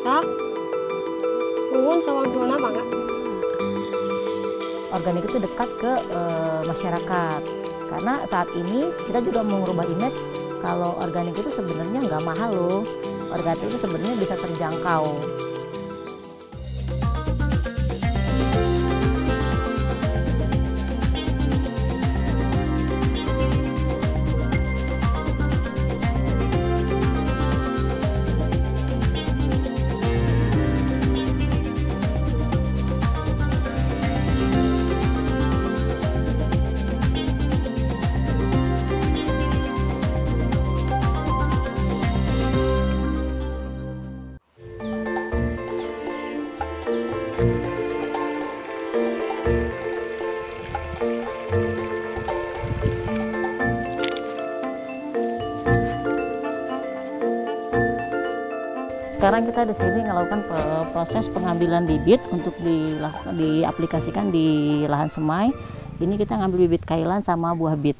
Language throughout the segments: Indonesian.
Kak, nuhun sawang-sawangna Bangga. Organik itu dekat ke masyarakat, karena saat ini kita juga mau merubah image kalau organik itu sebenarnya nggak mahal loh. Organik itu sebenarnya bisa terjangkau. Sekarang kita di sini melakukan proses pengambilan bibit untuk diaplikasikan di lahan semai. Ini kita ngambil bibit kailan sama buah bit.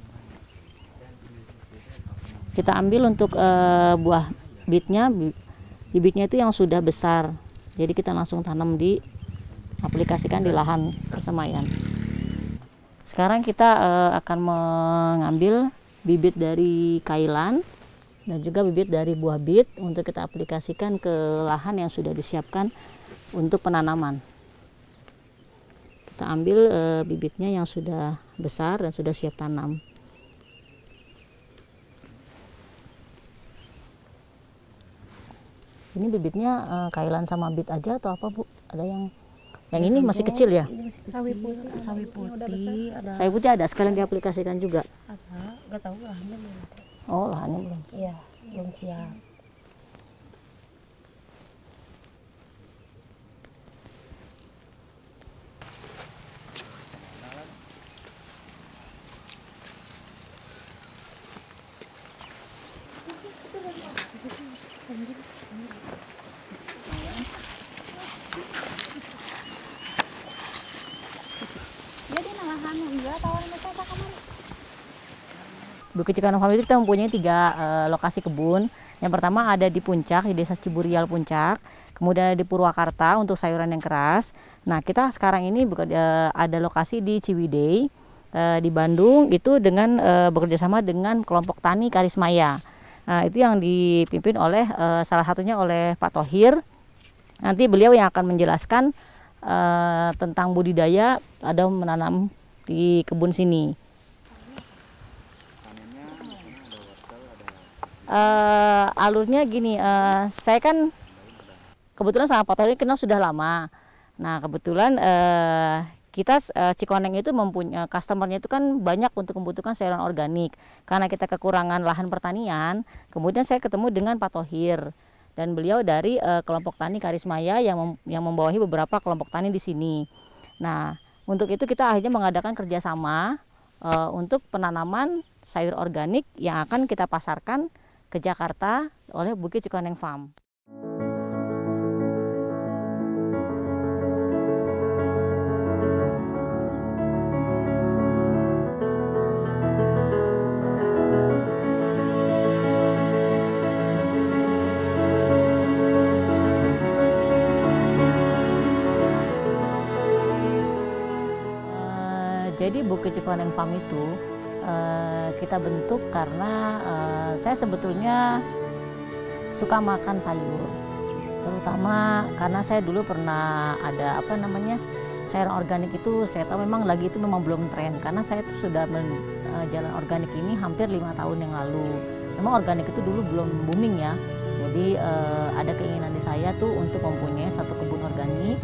Kita ambil untuk buah bitnya, bibitnya itu yang sudah besar. Jadi kita langsung tanam aplikasikan di lahan persemaian. Sekarang kita akan mengambil bibit dari kailan dan juga bibit dari buah bit untuk kita aplikasikan ke lahan yang sudah disiapkan untuk penanaman. Kita ambil bibitnya yang sudah besar dan sudah siap tanam. Ini bibitnya kailan sama bit aja atau apa, Bu? Ada yang ini masih kecil ya? Sawi putih, Sawi putih ada sekalian diaplikasikan juga. ada, nggak tahu lahannya belum. Oh, lahannya belum. Iya, belum siap. Jadi lahan enggak tawarin mereka apa kemarin? Bukit Cikoneng Farm itu kita mempunyai 3 lokasi kebun. Yang pertama ada di Puncak, di Desa Ciburial Puncak. Kemudian ada di Purwakarta untuk sayuran yang keras. Nah, kita sekarang ini ada lokasi di Ciwidey, di Bandung, itu dengan bekerja sama dengan kelompok tani Karismaya. Nah, itu yang dipimpin oleh salah satunya oleh Pak Thohir. Nanti beliau yang akan menjelaskan tentang budidaya ada menanam di kebun sini. Alurnya gini, saya kan kebetulan sama Pak Thohir kenal sudah lama. Nah, kebetulan kita Cikoneng itu mempunyai customernya itu kan banyak untuk membutuhkan sayuran organik. Karena kita kekurangan lahan pertanian, kemudian saya ketemu dengan Pak Thohir dan beliau dari kelompok tani Karismaya yang membawahi beberapa kelompok tani di sini. Nah, untuk itu kita akhirnya mengadakan kerjasama untuk penanaman sayur organik yang akan kita pasarkan ke Jakarta oleh Bukit Cikoneng Farm. Jadi Bukit Cikoneng Farm itu kita bentuk karena saya sebetulnya suka makan sayur, terutama karena saya dulu pernah ada sayur organik itu. Saya tahu memang lagi itu memang belum tren, karena saya itu sudah jalan organik ini hampir 5 tahun yang lalu. Memang organik itu dulu belum booming ya, jadi ada keinginan di saya tuh untuk mempunyai satu kebun organik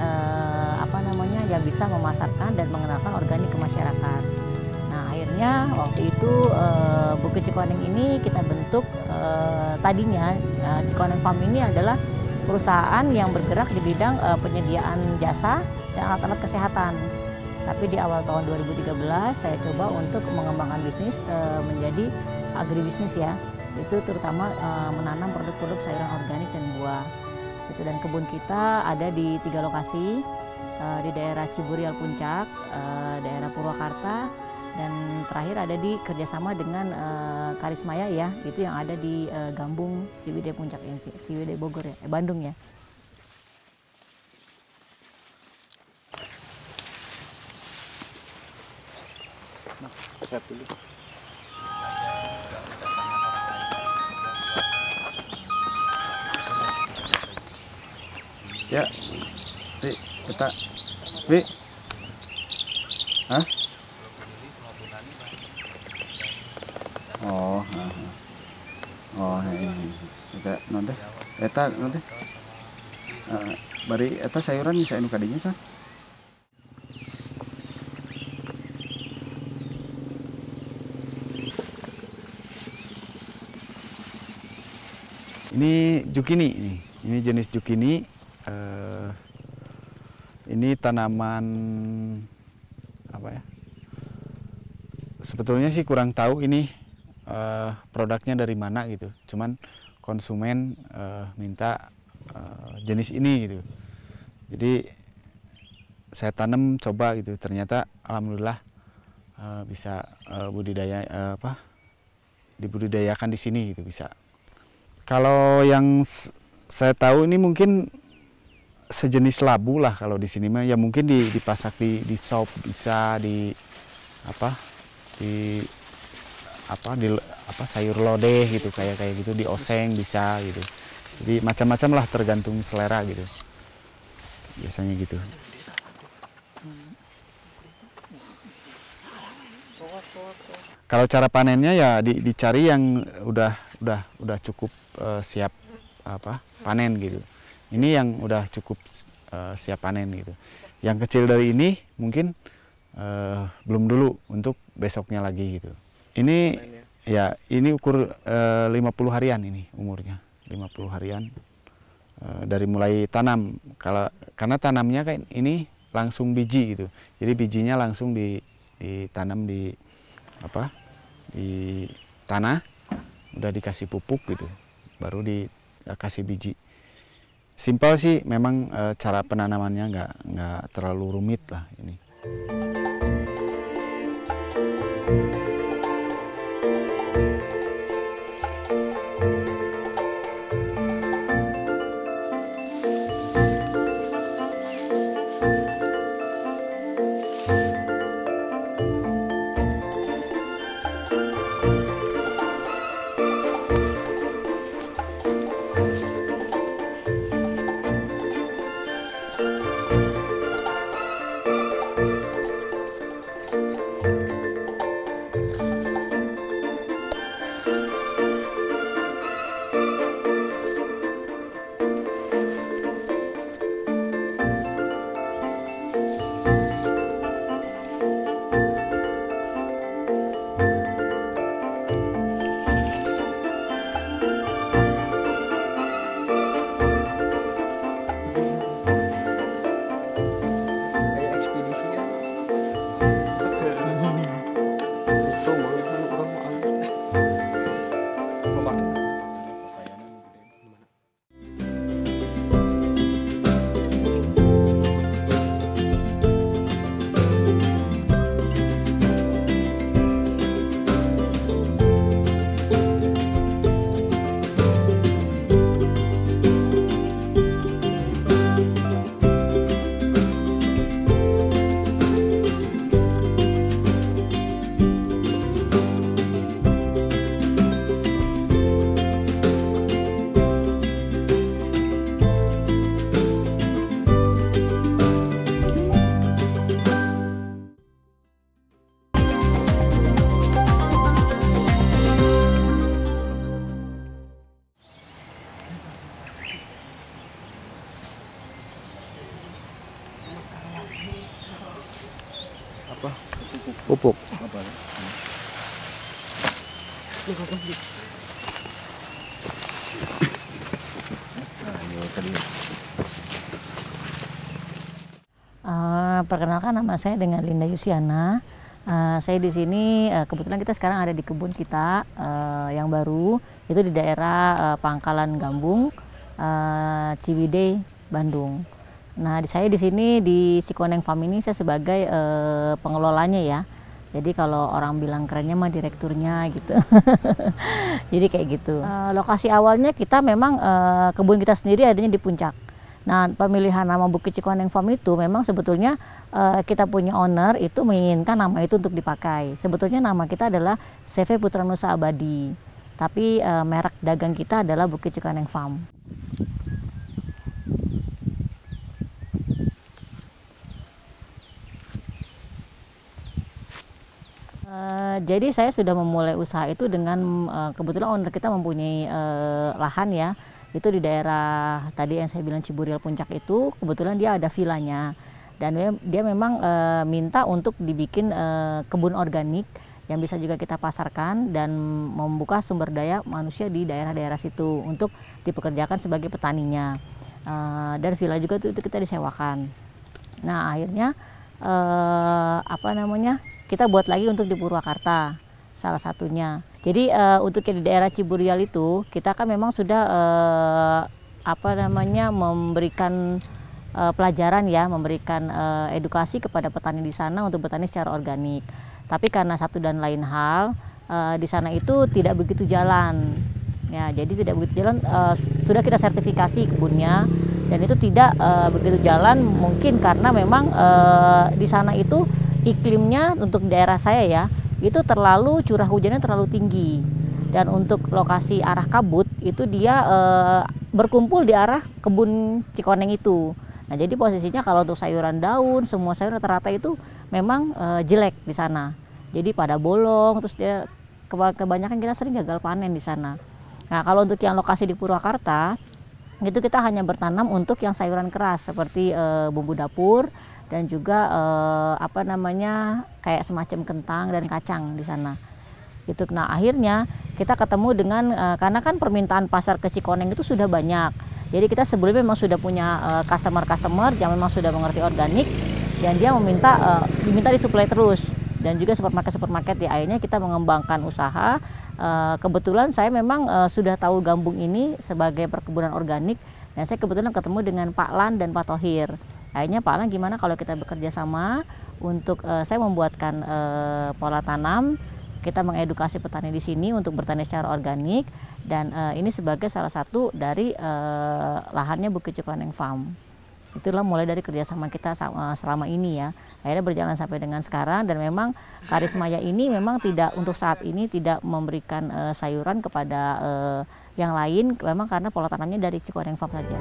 yang bisa memasarkan dan mengenalkan organik ke masyarakat. Nah, akhirnya waktu itu Bukit Cikoneng ini kita bentuk. Tadinya Cikoneng Farm ini adalah perusahaan yang bergerak di bidang penyediaan jasa dan alat-alat kesehatan. Tapi di awal tahun 2013 saya coba untuk mengembangkan bisnis menjadi agribisnis ya. Itu terutama menanam produk-produk sayuran organik dan buah. Dan kebun kita ada di 3 lokasi, di daerah Ciburial Puncak, daerah Purwakarta, dan terakhir ada di kerjasama dengan Karismaya ya, itu yang ada di Gambung Ciwidey Puncak, Ciwidey Bogor ya, Bandung ya. Set dulu. Ya, Wi, kita, Wi, hah? Oh, oh, kita nanti, nanti, bari eta sayuran bisa anu kadinya san. Ini zukini, ini jenis zukini. Ini tanaman apa ya? Sebetulnya sih kurang tahu ini produknya dari mana gitu. Cuman konsumen minta jenis ini gitu. Jadi saya tanam coba gitu. Ternyata alhamdulillah bisa dibudidayakan di sini gitu bisa. Kalau yang saya tahu ini mungkin sejenis labu lah kalau di sini mah ya mungkin dipasak di sop bisa di sayur lodeh gitu kayak gitu di oseng bisa gitu. Jadi macam-macam lah tergantung selera gitu. Biasanya gitu. Kalau cara panennya ya dicari yang udah cukup siap panen gitu. Ini yang udah cukup siap panen gitu. Yang kecil dari ini mungkin belum dulu untuk besoknya lagi gitu. Ini ya ini ukur 50 harian ini umurnya. 50 harian dari mulai tanam. Karena tanamnya kayak ini langsung biji gitu. Jadi bijinya langsung ditanam di tanah, udah dikasih pupuk gitu. Baru dikasih biji. Simpel sih, memang cara penanamannya nggak terlalu rumit lah ini. Pupuk. Perkenalkan, nama saya dengan Linda Yusiana. Saya di sini kebetulan kita sekarang ada di kebun kita yang baru, itu di daerah Pangkalan Gambung, Ciwidey, Bandung. Nah, saya di sini di Cikoneng Farm ini saya sebagai pengelolanya ya. Jadi kalau orang bilang kerennya mah direkturnya gitu. Jadi kayak gitu. Lokasi awalnya kita memang kebun kita sendiri adanya di puncak. Nah, pemilihan nama Bukit Cikoneng Farm itu memang sebetulnya kita punya owner itu menginginkan nama itu untuk dipakai. Sebetulnya nama kita adalah CV Putra Nusa Abadi, tapi merek dagang kita adalah Bukit Cikoneng Farm. Jadi saya sudah memulai usaha itu dengan kebetulan owner kita mempunyai lahan ya. Itu di daerah tadi yang saya bilang Ciburial Puncak itu, kebetulan dia ada vilanya dan dia memang minta untuk dibikin kebun organik yang bisa juga kita pasarkan dan membuka sumber daya manusia di daerah-daerah situ untuk dipekerjakan sebagai petaninya. Dan villa juga itu kita disewakan. Nah, akhirnya kita buat lagi untuk di Purwakarta salah satunya. Jadi untuk di daerah Ciburial itu kita kan memang sudah memberikan pelajaran ya, memberikan edukasi kepada petani di sana untuk bertani secara organik. Tapi karena satu dan lain hal di sana itu tidak begitu jalan. Ya, jadi tidak begitu jalan, sudah kita sertifikasi kebunnya dan itu tidak begitu jalan, mungkin karena memang di sana itu iklimnya untuk daerah saya ya itu terlalu curah hujannya terlalu tinggi, dan untuk lokasi arah kabut itu dia berkumpul di arah kebun Cikoneng itu. Nah, jadi posisinya kalau untuk sayuran daun, semua sayur rata-rata itu memang jelek di sana. Jadi pada bolong, terus dia kebanyakan kita sering gagal panen di sana. Nah, kalau untuk yang lokasi di Purwakarta itu kita hanya bertanam untuk yang sayuran keras seperti bumbu dapur dan juga kayak semacam kentang dan kacang di sana. Itu. Nah, akhirnya kita ketemu dengan karena kan permintaan pasar ke Cikoneng itu sudah banyak. Jadi kita sebelumnya memang sudah punya customer yang memang sudah mengerti organik dan dia diminta disuplai terus, dan juga supermarket ya. Akhirnya kita mengembangkan usaha. Kebetulan saya memang sudah tahu Gambung ini sebagai perkebunan organik, dan saya kebetulan ketemu dengan Pak Lan dan Pak Thohir. Akhirnya Pak Lan, gimana kalau kita bekerja sama untuk saya membuatkan pola tanam, kita mengedukasi petani di sini untuk bertani secara organik, dan ini sebagai salah satu dari lahannya Bukit Cikoneng Farm. Itulah mulai dari kerjasama kita selama ini ya. Akhirnya berjalan sampai dengan sekarang, dan memang Karismaya ini memang tidak untuk saat ini tidak memberikan sayuran kepada yang lain, memang karena pola tanamnya dari Cikoneng Farm saja.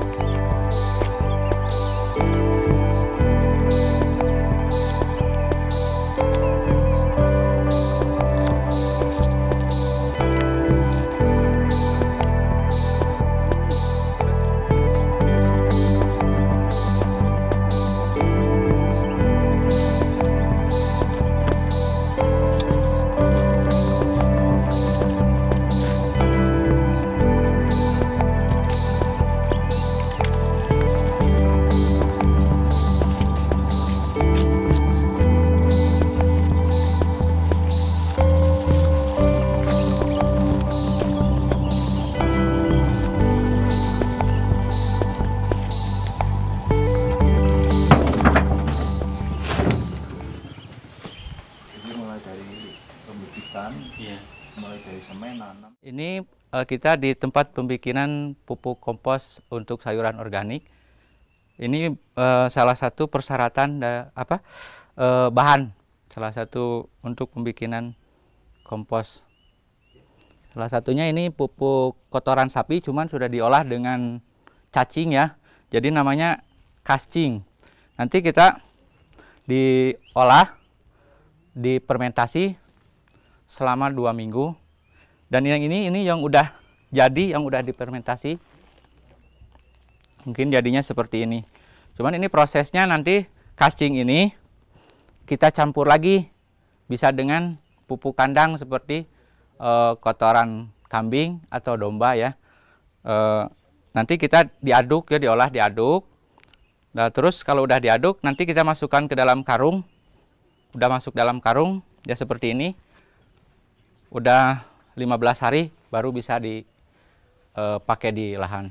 Ini kita di tempat pembikinan pupuk kompos untuk sayuran organik. Ini salah satu persyaratan bahan, salah satu untuk pembikinan kompos. Salah satunya ini pupuk kotoran sapi, cuman sudah diolah dengan cacing ya. Jadi namanya kascing. Nanti kita diolah, difermentasi selama 2 minggu. Dan yang ini yang udah jadi, yang udah difermentasi. Mungkin jadinya seperti ini. Cuman ini prosesnya nanti kascing ini kita campur lagi. Bisa dengan pupuk kandang seperti kotoran kambing atau domba ya. Nanti kita diaduk ya, diolah diaduk. Nah, terus kalau udah diaduk nanti kita masukkan ke dalam karung. Udah masuk dalam karung ya seperti ini. Udah 15 hari baru bisa dipakai di lahan.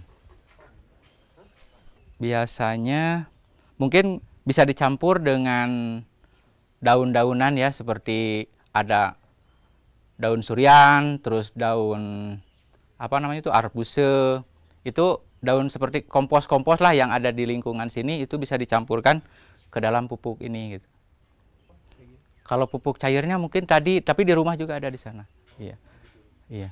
Biasanya mungkin bisa dicampur dengan daun-daunan ya, seperti ada daun surian, terus daun arbuse. Itu daun seperti kompos-kompos lah yang ada di lingkungan sini itu bisa dicampurkan ke dalam pupuk ini gitu. Kalau pupuk cairnya mungkin tadi, tapi di rumah juga ada di sana. Iya. Iya.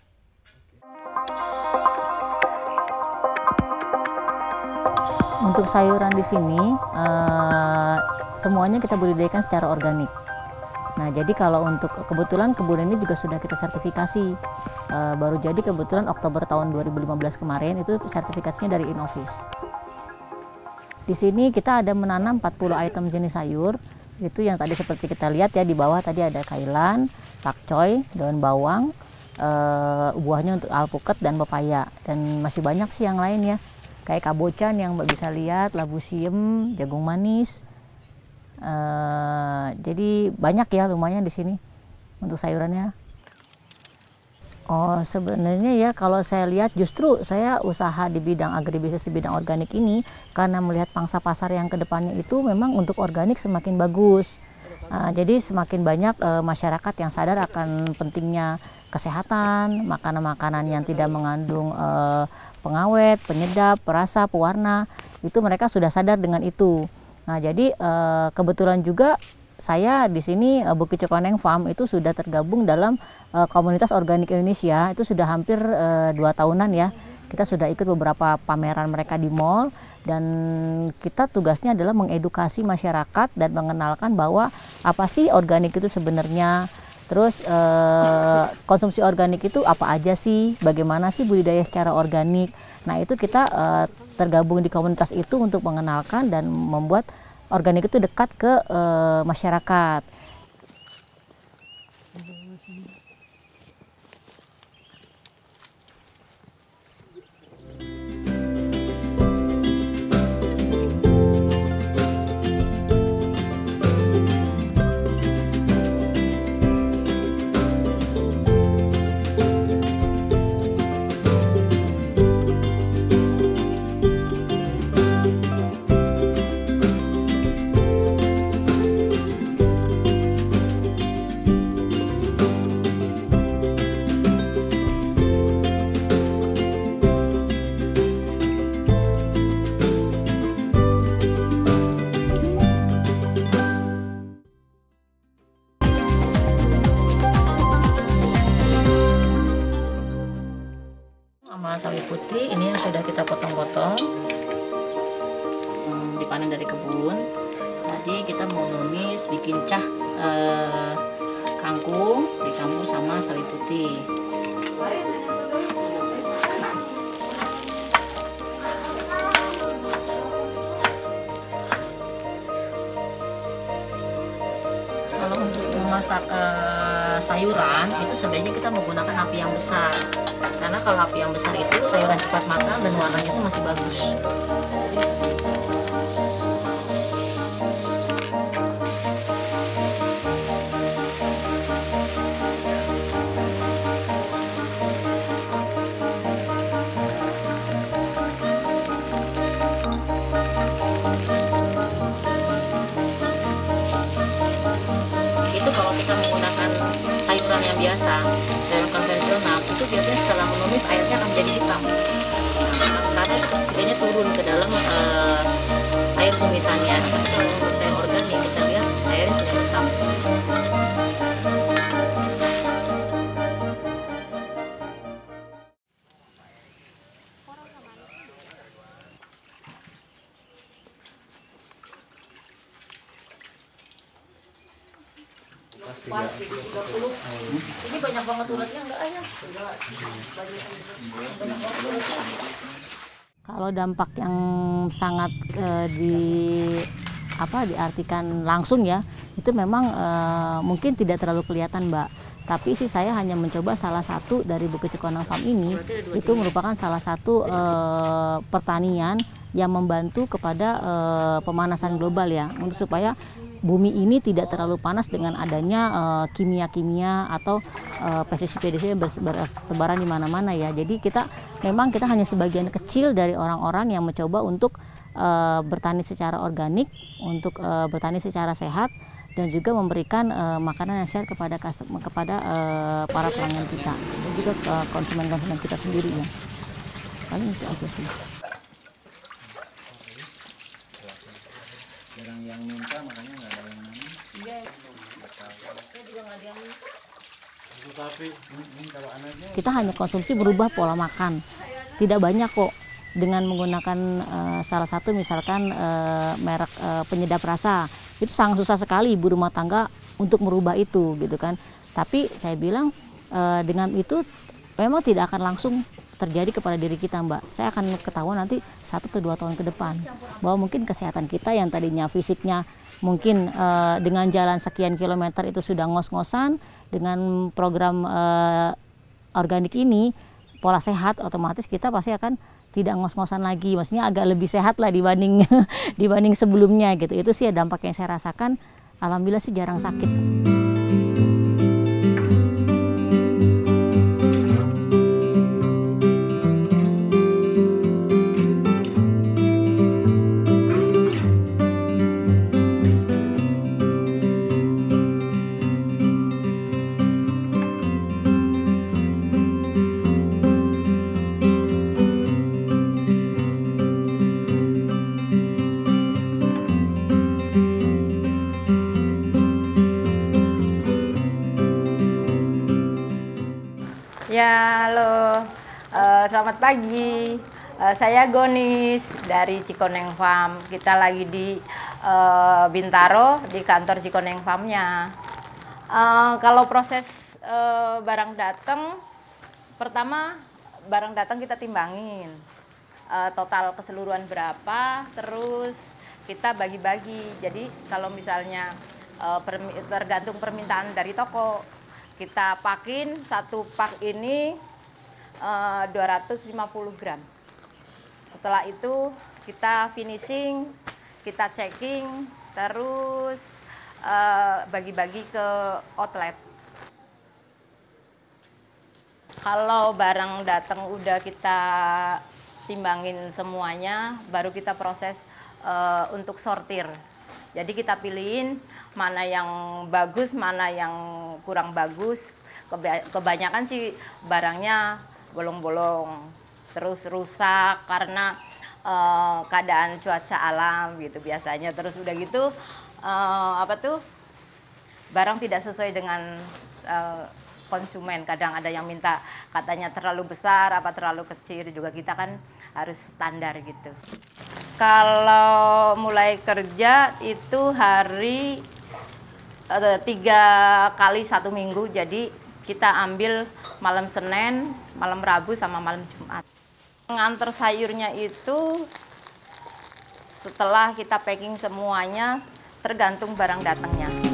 Untuk sayuran di sini semuanya kita budidayakan secara organik. Nah, jadi kalau untuk kebetulan kebun ini juga sudah kita sertifikasi. Baru jadi kebetulan Oktober tahun 2015 kemarin itu sertifikasinya dari Innovis. Di sini kita ada menanam 40 item jenis sayur. Itu yang tadi seperti kita lihat ya, di bawah tadi ada kailan, pakcoy, daun bawang, buahnya untuk alpukat dan pepaya. Dan masih banyak sih yang lain ya. Kayak kabocan yang Mbak bisa lihat, labu siem, jagung manis. Jadi banyak ya, lumayan di sini untuk sayurannya. Oh, sebenarnya ya kalau saya lihat justru saya usaha di bidang agribisnis, di bidang organik ini karena melihat pangsa pasar yang kedepannya itu memang untuk organik semakin bagus. Jadi semakin banyak masyarakat yang sadar akan pentingnya kesehatan, makanan-makanan yang tidak mengandung pengawet, penyedap, perasa, pewarna, itu mereka sudah sadar dengan itu. Nah, jadi kebetulan juga saya di sini Bukit Cikoneng Farm itu sudah tergabung dalam komunitas organik Indonesia. Itu sudah hampir 2 tahunan ya. Kita sudah ikut beberapa pameran mereka di mall dan kita tugasnya adalah mengedukasi masyarakat dan mengenalkan bahwa apa sih organik itu sebenarnya. Terus konsumsi organik itu apa aja sih? Bagaimana sih budidaya secara organik? Nah, itu kita tergabung di komunitas itu untuk mengenalkan dan membuat organik itu dekat ke masyarakat. Sawi putih ini yang sudah kita potong-potong, dipanen dari kebun. Tadi kita mau numis bikin cah kangkung dicampur sama sawi putih. Kalau untuk memasak sayuran itu sebaiknya kita menggunakan api yang besar. Karena kalau api yang besar itu sayuran cepat matang dan warnanya itu masih bagus. Itu kalau kita menggunakan sayuran yang biasa, sayuran konvensional, itu biasanya setelah menumis airnya akan jadi hitam. Karena itu oksigennya turun ke dalam air tumisannya. Kalau untuk sayur organik kita lihat airnya sudah hitam. Ini banyak banget ulatnya enggak ayah? Kalau dampak yang sangat diartikan langsung ya, itu memang mungkin tidak terlalu kelihatan, Mbak. Tapi sih saya hanya mencoba salah satu dari Bukit Cikoneng Farm ini, itu merupakan salah satu pertanian yang membantu kepada pemanasan global ya, untuk supaya bumi ini tidak terlalu panas dengan adanya kimia-kimia atau pestisida yang bertebaran di mana-mana ya. Jadi kita hanya sebagian kecil dari orang-orang yang mencoba untuk bertani secara organik, untuk bertani secara sehat, dan juga memberikan makanan yang sehat kepada para pelanggan kita, dan juga konsumen-konsumen kita sendiri ya. Paling itu aja sih. Jarang yang minta, makanya nggak ada yang nanya. Iya. Saya juga nggak ada yang minta. Tapi ini kalau anaknya Kita hanya konsumsi berubah pola makan. Tidak banyak kok, dengan menggunakan salah satu misalkan merek penyedap rasa. Itu sangat susah sekali ibu rumah tangga untuk merubah itu gitu kan. Tapi saya bilang dengan itu memang tidak akan langsung terjadi kepada diri kita, Mbak. Saya akan ketahuan nanti 1 atau 2 tahun ke depan bahwa mungkin kesehatan kita yang tadinya fisiknya mungkin dengan jalan sekian kilometer itu sudah ngos-ngosan, dengan program organik ini pola sehat, otomatis kita pasti akan tidak ngos-ngosan lagi, maksudnya agak lebih sehat lah dibanding dibanding sebelumnya gitu. Itu sih dampak yang saya rasakan. Alhamdulillah sih jarang sakit. Ya, halo. Selamat pagi. Saya Gonis dari Cikoneng Farm. Kita lagi di Bintaro, di kantor Cikoneng Farm-nya. Kalau proses barang datang, pertama barang datang kita timbangin. Total keseluruhan berapa, terus kita bagi-bagi. Jadi kalau misalnya tergantung permintaan dari toko, kita pakin, 1 pak ini 250 gram. Setelah itu kita finishing, kita checking, terus bagi-bagi ke outlet. Kalau barang datang udah kita timbangin semuanya, baru kita proses untuk sortir. Jadi kita pilihin mana yang bagus, mana yang kurang bagus. Kebanyakan sih barangnya bolong-bolong, terus rusak karena keadaan cuaca alam gitu biasanya. Terus udah gitu barang tidak sesuai dengan konsumen. Kadang ada yang minta katanya terlalu besar, apa terlalu kecil, juga kita kan harus standar gitu. Kalau mulai kerja itu hari 3 kali 1 minggu, jadi kita ambil malam Senin, malam Rabu, sama malam Jumat. Nganter sayurnya itu setelah kita packing semuanya, tergantung barang datangnya.